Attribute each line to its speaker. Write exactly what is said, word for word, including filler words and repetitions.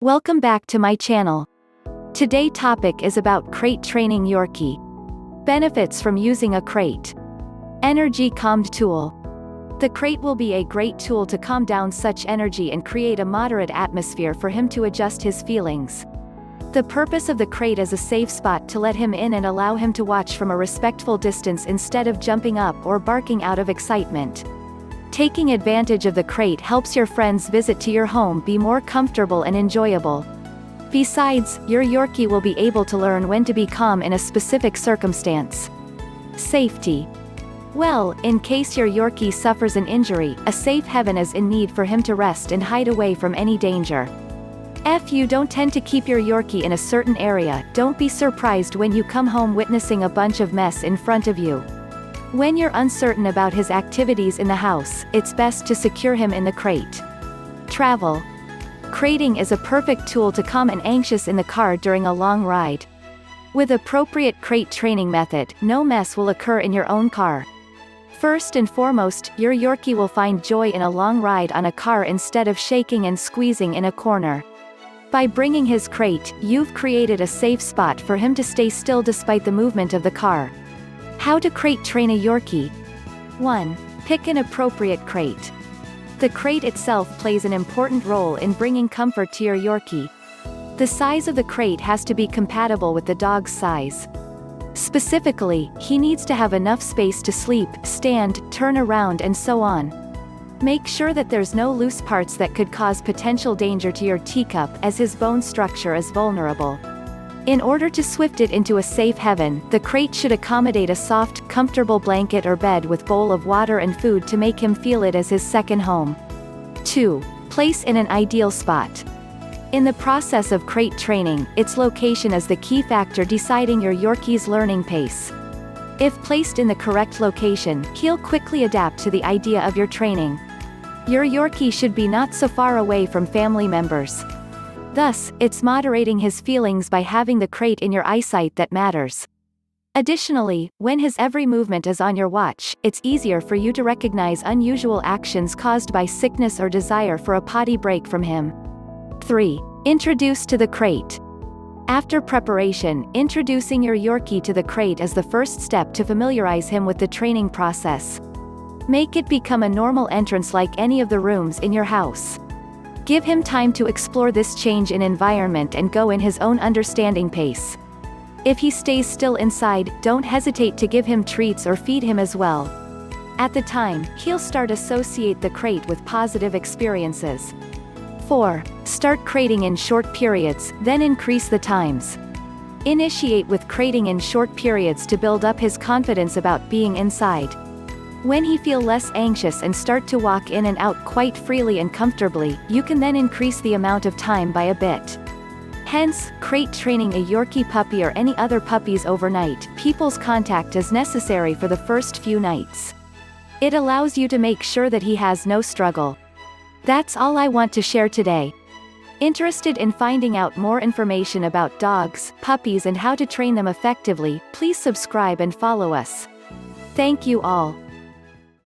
Speaker 1: Welcome back to my channel. Today topic is about crate training Yorkie. Benefits from using a crate. Energy calmed tool. The crate will be a great tool to calm down such energy and create a moderate atmosphere for him to adjust his feelings. The purpose of the crate is a safe spot to let him in and allow him to watch from a respectful distance instead of jumping up or barking out of excitement. Taking advantage of the crate helps your friends' visit to your home be more comfortable and enjoyable. Besides, your Yorkie will be able to learn when to be calm in a specific circumstance. Safety. Well, in case your Yorkie suffers an injury, a safe haven is in need for him to rest and hide away from any danger. If you don't tend to keep your Yorkie in a certain area, don't be surprised when you come home witnessing a bunch of mess in front of you. When you're uncertain about his activities in the house, it's best to secure him in the crate. Travel. Crating is a perfect tool to calm an anxious in the car during a long ride. With appropriate crate training method, no mess will occur in your own car. First and foremost, your Yorkie will find joy in a long ride on a car instead of shaking and squeezing in a corner. By bringing his crate, you've created a safe spot for him to stay still despite the movement of the car. How to crate train a Yorkie. one. Pick an appropriate crate. The crate itself plays an important role in bringing comfort to your Yorkie. The size of the crate has to be compatible with the dog's size. Specifically, he needs to have enough space to sleep, stand, turn around and so on. Make sure that there's no loose parts that could cause potential danger to your teacup, as his bone structure is vulnerable. In order to swift it into a safe haven, the crate should accommodate a soft, comfortable blanket or bed with bowl of water and food to make him feel it as his second home. two. Place in an ideal spot. In the process of crate training, its location is the key factor deciding your Yorkie's learning pace. If placed in the correct location, he'll quickly adapt to the idea of your training. Your Yorkie should be not so far away from family members. Thus, it's moderating his feelings by having the crate in your eyesight that matters. Additionally, when his every movement is on your watch, it's easier for you to recognize unusual actions caused by sickness or desire for a potty break from him. three. Introduce to the crate. After preparation, introducing your Yorkie to the crate is the first step to familiarize him with the training process. Make it become a normal entrance like any of the rooms in your house. Give him time to explore this change in environment and go in his own understanding pace. If he stays still inside, don't hesitate to give him treats or feed him as well. At the time, he'll start associate the crate with positive experiences. four. Start crating in short periods, then increase the times. Initiate with crating in short periods to build up his confidence about being inside. When he feel less anxious and start to walk in and out quite freely and comfortably, you can then increase the amount of time by a bit. Hence, crate training a Yorkie puppy or any other puppies overnight, people's contact is necessary for the first few nights. It allows you to make sure that he has no struggle. That's all I want to share today. Interested in finding out more information about dogs, puppies and how to train them effectively, please subscribe and follow us. Thank you all.